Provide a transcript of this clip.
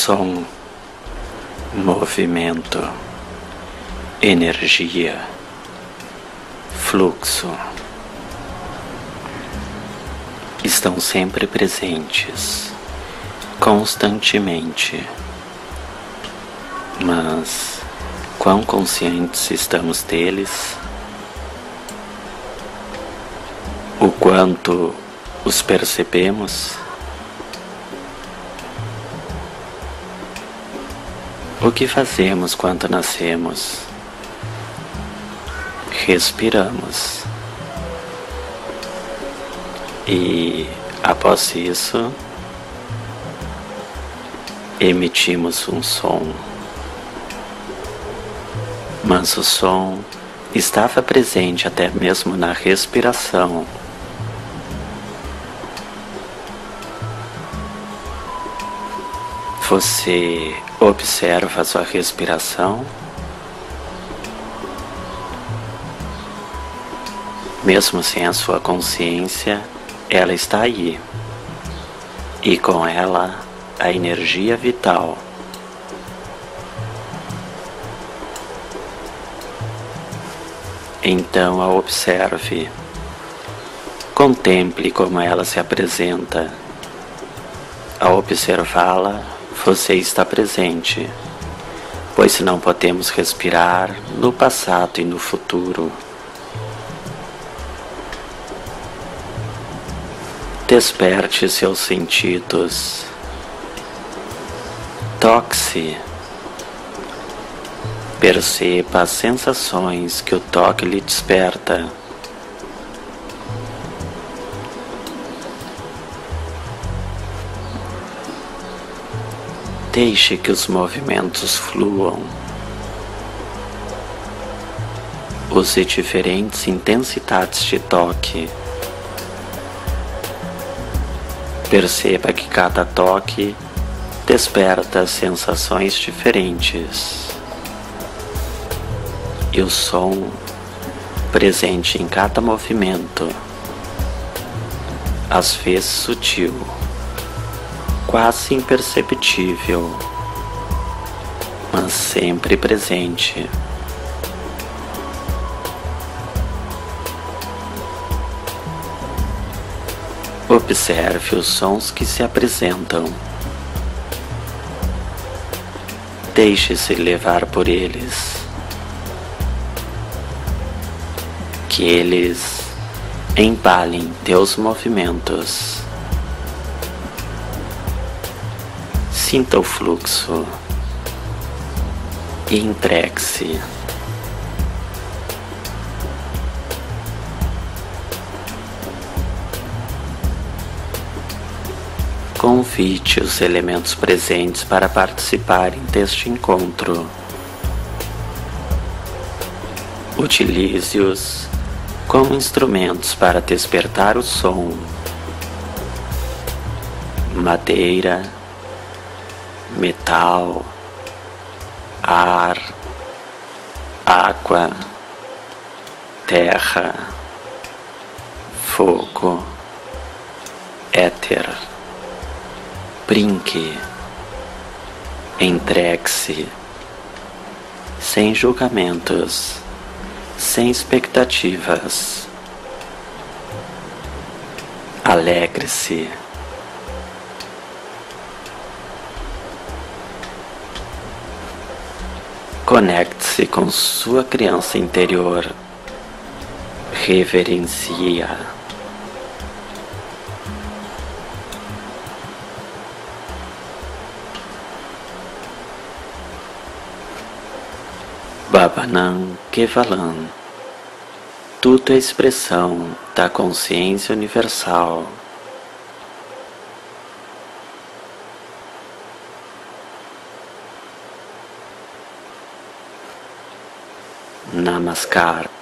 som, movimento, energia, fluxo estão sempre presentes, constantemente. Mas quão conscientes estamos deles? O quanto os percebemos? O que fazemos quando nascemos? Respiramos. E após isso, emitimos um som. Mas o som estava presente até mesmo na respiração. Você observa a sua respiração? Mesmo sem a sua consciência, ela está aí. E com ela, a energia vital. Então a observe. Contemple como ela se apresenta. Ao observá-la, você está presente, pois não podemos respirar no passado e no futuro. Desperte seus sentidos. Toque-se. Perceba as sensações que o toque lhe desperta. Deixe que os movimentos fluam. Use diferentes intensidades de toque. Perceba que cada toque desperta sensações diferentes. E o som presente em cada movimento, às vezes sutil, quase imperceptível, mas sempre presente. Observe os sons que se apresentam. Deixe-se levar por eles. Que eles embalem teus movimentos. Sinta o fluxo e entregue-se. Convide os elementos presentes para participarem deste encontro. Utilize-os como instrumentos para despertar o som. Madeira, metal, ar, água, terra, fogo, éter. Brinque, entregue-se, sem julgamentos, sem expectativas. Alegre-se. Conecte-se com sua criança interior. Reverencia. Bhavanam Kevalam. Tudo é expressão da consciência universal. Namaskar.